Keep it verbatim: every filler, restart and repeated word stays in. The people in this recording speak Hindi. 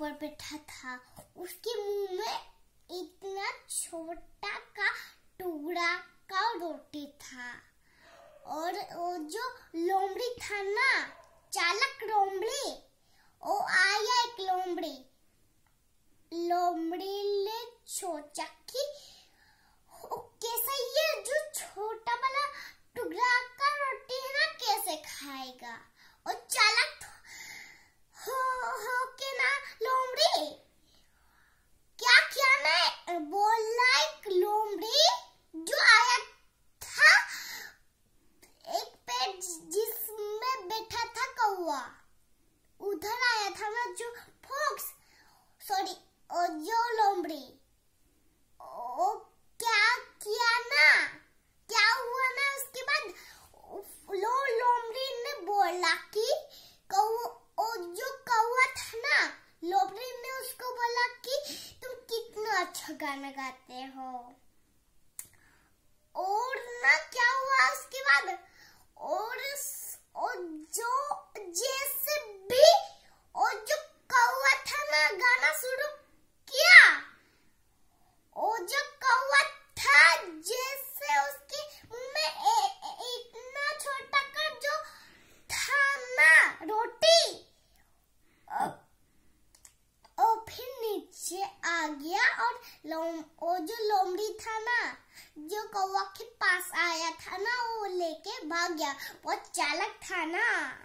ऊपर बैठा था, उसके मुंह में इतना छोटा का टुकड़ा का रोटी था। और वो जो लोमड़ी था ना, चालाक लोमड़ी, वो आया एक लोमड़ी लोमड़ी ने सोचा कि कैसा ये जो छोटा वाला टुकड़ा का रोटी है ना कैसे खाएगा। और चालाक हो हो के ना लोमड़ी क्या किया ना, बोला एक लोमड़ी जो आया था एक पेड़ जिसमें बैठा था कौआ, उधर आया था ना जो फॉक्स, सॉरी और जो लोमड़ी, ओ क्या किया ना, क्या हुआ ना उसके बाद लो लोमड़ी ने बोला कि कौआ, जो कौआ था ना, लोमड़ी ने उसको बोला कि तुम कितना अच्छा गाना गाते हो। और ना क्या हुआ उसके बाद, और, और जो जैसे भी और जो कौआ था ना गाना शुरू किया, और जो कौआ था जैसे उसके मुंह में ए, ए, इतना छोटा का जो था ना रोटी, और फिर नीचे आ गया। और लोम वो जो लोमड़ी था ना जो कौवा के पास आया था ना, वो लेके भाग गया, बहुत चालाक था ना।